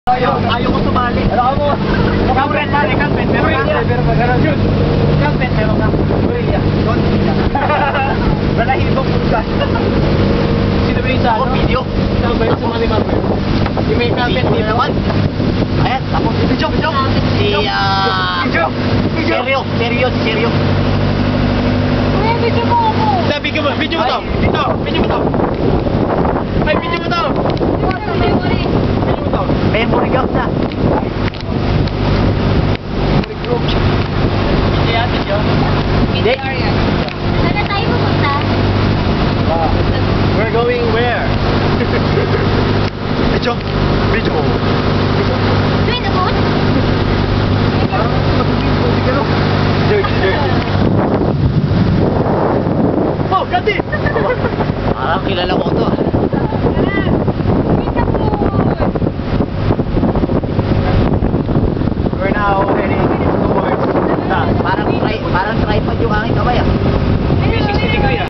Ayaw ko sumali. Ano ka mo? Kampet, pare, kampet. Meron ka? Yun. Kampet, meron ka? Gorilla. Balahibong pulgas. Sino ba yung sa ano? Video. Sino ba yung sumali mo? Yung may kampet dito naman. Ayan, tapos video. Seryo. Video mo ako. Video mo to. Video mo to. Ay, video mo to. Memory. Memory gap na.